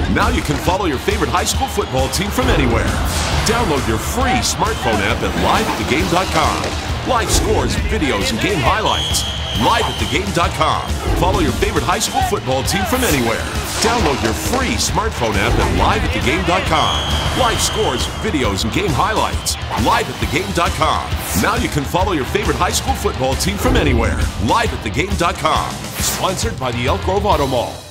Now you can follow your favorite high school football team from anywhere. Download your free smartphone app at liveatthegame.com. Live scores, videos, and game highlights. Liveatthegame.com. Follow your favorite high school football team from anywhere. Download your free smartphone app at liveatthegame.com. Live scores, videos, and game highlights. Liveatthegame.com. Now you can follow your favorite high school football team from anywhere. Liveatthegame.com. Sponsored by the Elk Grove Auto Mall.